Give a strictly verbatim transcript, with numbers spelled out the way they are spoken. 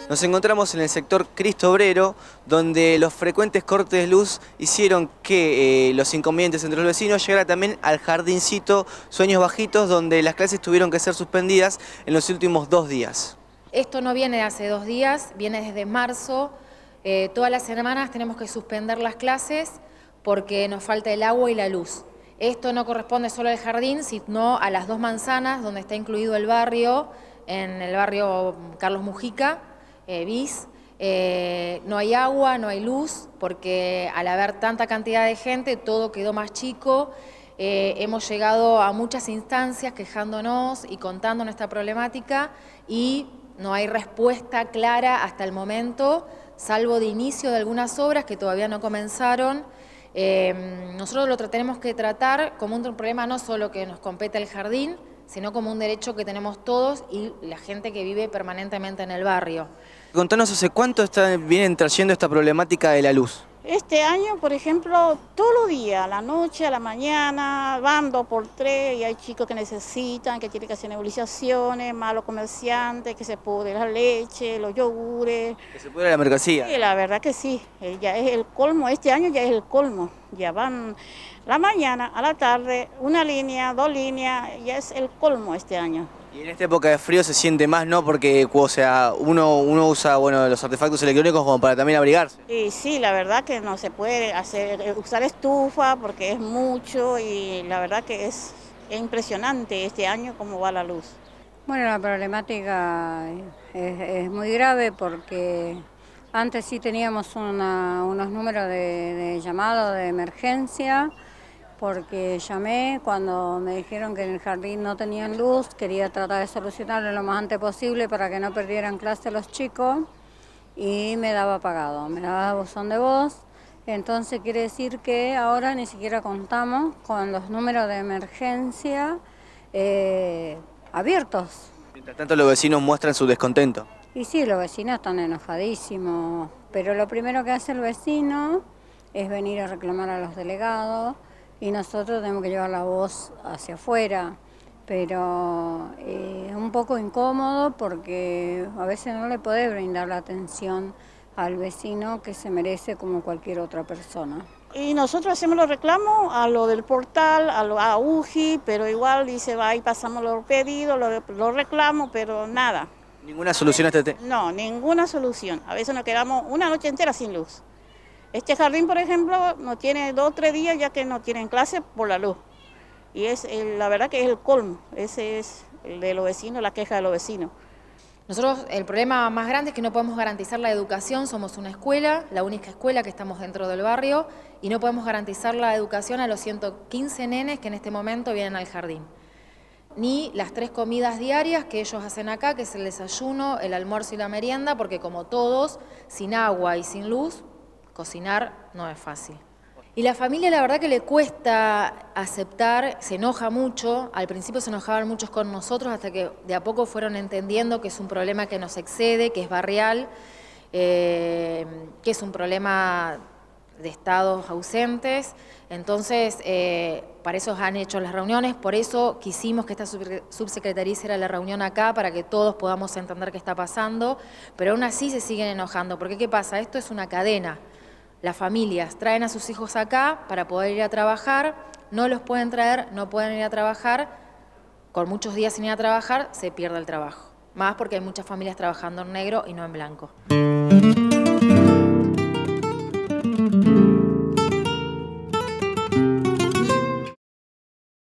Nos encontramos en el sector Cristo Obrero, donde los frecuentes cortes de luz hicieron que eh, los inconvenientes entre los vecinos llegara también al jardincito Sueños Bajitos, donde las clases tuvieron que ser suspendidas en los últimos dos días. Esto no viene de hace dos días, viene desde marzo. Eh, todas las semanas tenemos que suspender las clases porque nos falta el agua y la luz. Esto no corresponde solo al jardín, sino a las dos manzanas, donde está incluido el barrio, en el barrio Carlos Mujica, eh, bis. Eh, no hay agua, no hay luz, porque al haber tanta cantidad de gente, todo quedó más chico. Eh, hemos llegado a muchas instancias quejándonos y contando nuestra problemática y no hay respuesta clara hasta el momento, salvo de inicio de algunas obras que todavía no comenzaron. Eh, nosotros lo tenemos que tratar como un problema no solo que nos compete el jardín, sino como un derecho que tenemos todos y la gente que vive permanentemente en el barrio. Contanos, ¿hace cuánto está, vienen trayendo esta problemática de la luz? Este año, por ejemplo, todos los días, a la noche, a la mañana, van dos por tres y hay chicos que necesitan, que tienen que hacer nebulizaciones, malos comerciantes, que se pudre la leche, los yogures. Que se pudre la mercancía. Sí, la verdad que sí, ya es el colmo, este año ya es el colmo. Ya van la mañana, a la tarde, una línea, dos líneas, ya es el colmo este año. Y en esta época de frío se siente más, ¿no? Porque, o sea, uno, uno usa, bueno, los artefactos electrónicos como para también abrigarse. Y sí, la verdad que no se puede hacer, usar estufa porque es mucho y la verdad que es, es impresionante este año cómo va la luz. Bueno, la problemática es, es muy grave porque antes sí teníamos una, unos números de, de llamado de emergencia, porque llamé cuando me dijeron que en el jardín no tenían luz, quería tratar de solucionarlo lo más antes posible para que no perdieran clase los chicos y me daba apagado, me daba buzón de voz. Entonces quiere decir que ahora ni siquiera contamos con los números de emergencia eh, abiertos. Mientras tanto los vecinos muestran su descontento. Y sí, los vecinos están enojadísimos, pero lo primero que hace el vecino es venir a reclamar a los delegados, y nosotros tenemos que llevar la voz hacia afuera, pero eh, es un poco incómodo porque a veces no le podés brindar la atención al vecino que se merece como cualquier otra persona. Y nosotros hacemos los reclamos a lo del portal, a, lo, a U J I, pero igual dice, va y pasamos los pedidos, los, los reclamos, pero nada. ¿Ninguna solución a este tema? No, ninguna solución. A veces nos quedamos una noche entera sin luz. Este jardín, por ejemplo, no tiene dos o tres días ya que no tienen clase por la luz. Y es el, la verdad que es el colmo, ese es el de los vecinos, la queja de los vecinos. Nosotros el problema más grande es que no podemos garantizar la educación, somos una escuela, la única escuela que estamos dentro del barrio, y no podemos garantizar la educación a los ciento quince nenes que en este momento vienen al jardín. Ni las tres comidas diarias que ellos hacen acá, que es el desayuno, el almuerzo y la merienda, porque como todos, sin agua y sin luz, cocinar no es fácil. Y la familia la verdad que le cuesta aceptar, se enoja mucho, al principio se enojaban muchos con nosotros hasta que de a poco fueron entendiendo que es un problema que nos excede, que es barrial, eh, que es un problema de estados ausentes. Entonces, eh, para eso han hecho las reuniones, por eso quisimos que esta subsecretaría hiciera la reunión acá para que todos podamos entender qué está pasando, pero aún así se siguen enojando, porque ¿qué pasa? Esto es una cadena. Las familias traen a sus hijos acá para poder ir a trabajar, no los pueden traer, no pueden ir a trabajar, con muchos días sin ir a trabajar se pierde el trabajo. Más porque hay muchas familias trabajando en negro y no en blanco.